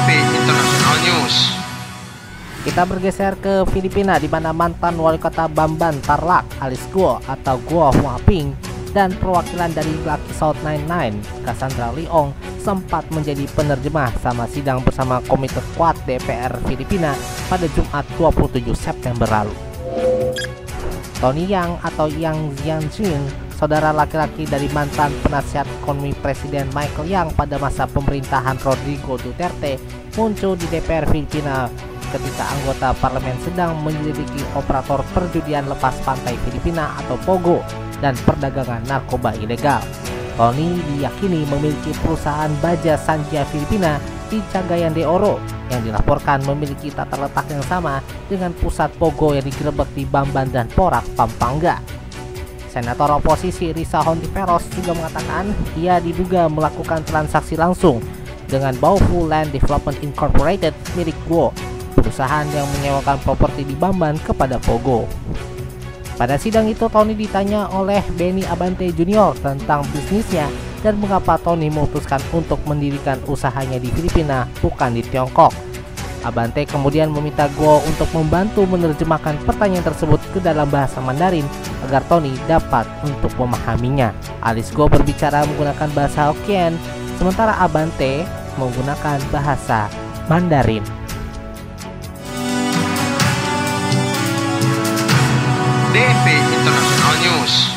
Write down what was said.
DP International News. Kita bergeser ke Filipina, di mana mantan wali kota Bamban Tarlac Alice Guo atau Guo Huaping dan perwakilan dari Lucky South 99 Cassandra Leong sempat menjadi penerjemah sama sidang bersama Komite Kuat DPR Filipina pada Jumat 27 September lalu. Tony Yang atau Yang Jianjun, saudara laki-laki dari mantan penasihat ekonomi Presiden Michael Yang pada masa pemerintahan Rodrigo Duterte, muncul di DPR Filipina ketika anggota parlemen sedang menyelidiki operator perjudian lepas pantai Filipina atau POGO dan perdagangan narkoba ilegal. Tony diyakini memiliki perusahaan baja Sanjia Filipina di Cagayan de Oro yang dilaporkan memiliki tata letak yang sama dengan pusat POGO yang digerebek di Bamban dan Porac, Pampanga. Senator oposisi Risa Hontiveros juga mengatakan ia diduga melakukan transaksi langsung dengan Baofu Land Development Incorporated milik Guo, perusahaan yang menyewakan properti di Bamban kepada POGO. Pada sidang itu, Tony ditanya oleh Benny Abante Jr. tentang bisnisnya dan mengapa Tony memutuskan untuk mendirikan usahanya di Filipina, bukan di Tiongkok. Abante kemudian meminta Guo untuk membantu menerjemahkan pertanyaan tersebut ke dalam bahasa Mandarin agar Tony dapat untuk memahaminya. Alice Guo berbicara menggunakan bahasa Hokkien, sementara Abante menggunakan bahasa Mandarin. DP International News.